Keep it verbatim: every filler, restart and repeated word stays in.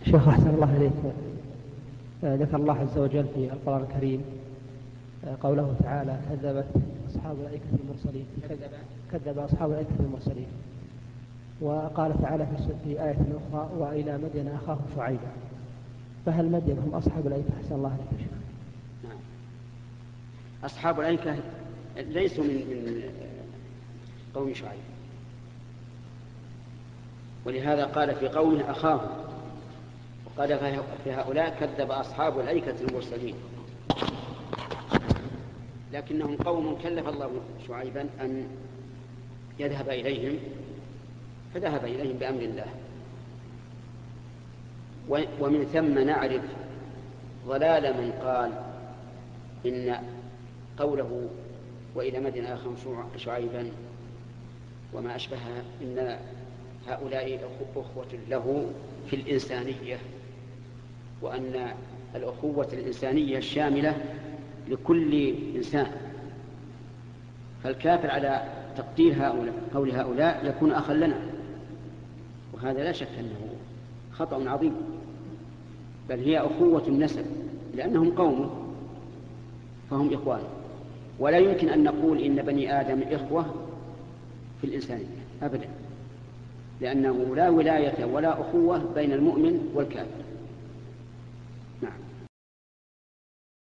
شيخ أحسن الله إليك، ذكر الله عز وجل في القرآن الكريم قوله تعالى كذبت أصحاب الأيكة المرسلين، كذب أصحاب الأيكة المرسلين، وقال تعالى في آية أخرى وإلى مدين أخاهم شعيبا، فهل مدين هم أصحاب الأيكة؟ أحسن الله إليك شيخ. نعم. أصحاب الأيكة ليسوا من من قوم شعيب، ولهذا قال في قومه أخاهم، وقال في هؤلاء كذب أصحاب الأيكة المرسلين، لكنهم قوم كلف الله شعيبا أن يذهب إليهم، فذهب إليهم بأمر الله. ومن ثم نعرف ضلال من قال إن قوله وإلى مدين أخاهم شعيبا وما أشبهها إن هؤلاء أخوة له في الإنسانية، وأن الأخوة الإنسانية الشاملة لكل إنسان، فالكافر على تقدير هؤلاء قول هؤلاء يكون أخا لنا، وهذا لا شك أنه خطأ عظيم، بل هي أخوة النسب، لأنهم قوم فهم إخوان، ولا يمكن أن نقول إن بني آدم إخوة في الإنسانية أبدا، لأنه لا ولاية ولا أخوة بين المؤمن والكافر.